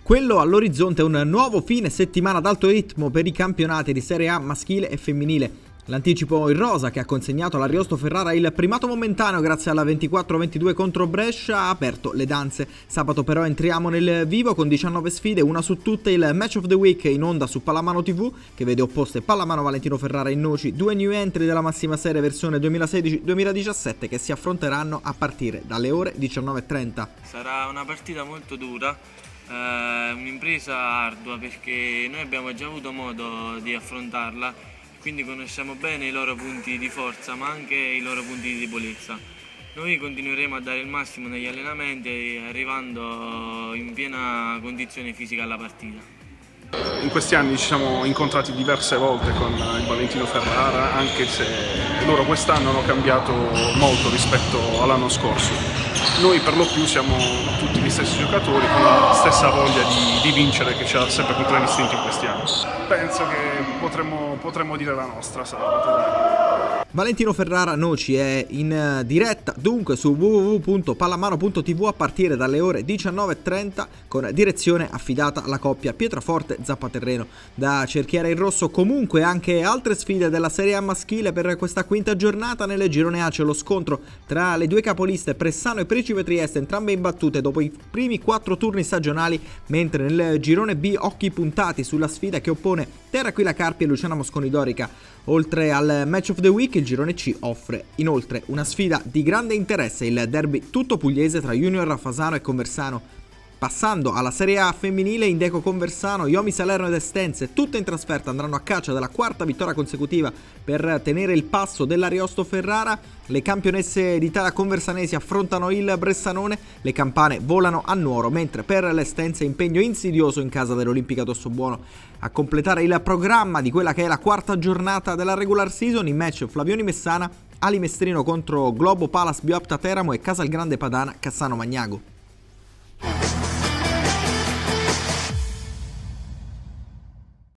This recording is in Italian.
Quello all'orizzonte è un nuovo fine settimana ad alto ritmo per i campionati di Serie A maschile e femminile. L'anticipo in rosa, che ha consegnato all'Ariosto Ferrara il primato momentaneo grazie alla 24-22 contro Brescia, ha aperto le danze. Sabato però entriamo nel vivo con 19 sfide, una su tutte il Match of the Week in onda su Pallamano TV, che vede opposte Pallamano Valentino Ferrara in Noci, due new entry della massima serie versione 2016-2017 che si affronteranno a partire dalle ore 19:30. Sarà una partita molto dura. Un'impresa ardua perché noi abbiamo già avuto modo di affrontarla, quindi conosciamo bene i loro punti di forza ma anche i loro punti di debolezza. Noi continueremo a dare il massimo negli allenamenti arrivando in piena condizione fisica alla partita. In questi anni ci siamo incontrati diverse volte con il Valentino Ferrara, anche se loro quest'anno hanno cambiato molto rispetto all'anno scorso. Noi per lo più siamo tutti gli stessi giocatori con la stessa voglia di vincere che ci ha sempre contraddistinto in questi anni. Penso che potremmo dire la nostra sabato. Valentino Ferrara Noci è in diretta dunque su www.pallamano.tv a partire dalle ore 19:30 con direzione affidata alla coppia Pietraforte-Zappaterreno. Da cerchiere in rosso comunque anche altre sfide della Serie A maschile per questa quinta giornata. Nel girone A c'è lo scontro tra le due capoliste Pressano e Principe Trieste, entrambe imbattute dopo i primi 4 turni stagionali, mentre nel girone B occhi puntati sulla sfida che oppone Terra Aquila Carpi e Luciana Mosconi Dorica. Oltre al Match of the Week, il girone C offre inoltre una sfida di grande interesse, il derby tutto pugliese tra Junior Raffasano e Conversano. Passando alla Serie A femminile, Indeco Conversano, Iomi Salerno ed Estense, tutte in trasferta, andranno a caccia della quarta vittoria consecutiva per tenere il passo dell'Ariosto Ferrara. Le campionesse d'Italia conversanesi affrontano il Bressanone, le campane volano a Nuoro, mentre per l'Estense impegno insidioso in casa dell'Olimpica Tossobuono. A completare il programma di quella che è la quarta giornata della regular season, in match Flavioni Messana, Ali Mestrino contro Globo Palace Bioapta Teramo e Casalgrande Padana Cassano Magnago.